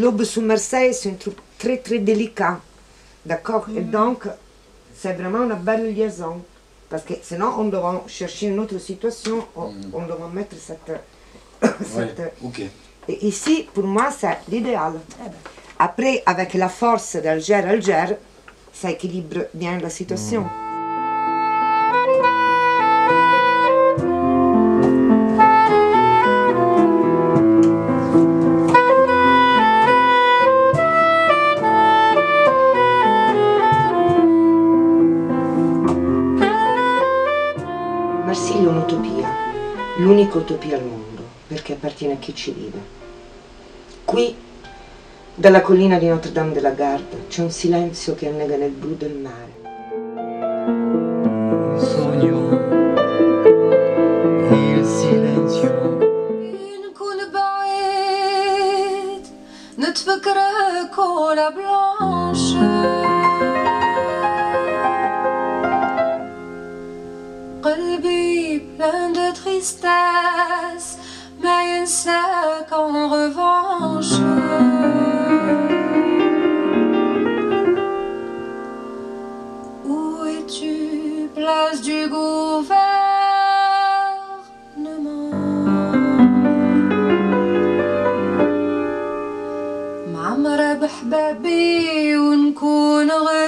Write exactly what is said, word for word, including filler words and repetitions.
l'aube sous Marseille, c'est un truc très très délicat. D'accord? Mm. Et donc, c'est vraiment une belle liaison. Parce que sinon, on devra chercher une autre situation, on, mm. on devra mettre cette... cette ouais, okay. Et ici, pour moi, c'est l'idéal. Après, avec la force d'Alger-Alger, ça équilibre bien la situation. Mm. Marsiglia è un'utopia, l'unica utopia al mondo, perché appartiene a chi ci vive. Qui, dalla collina di Notre-Dame de la Garde, c'è un silenzio che annega nel blu del mare. Sogno il silenzio. نكون بعيد نتفكرك ولا بلانش قلبي plein de tristesse ما ينساك en revanche Où es-tu, place du gouvernement معمرة بحبابي ونكون غير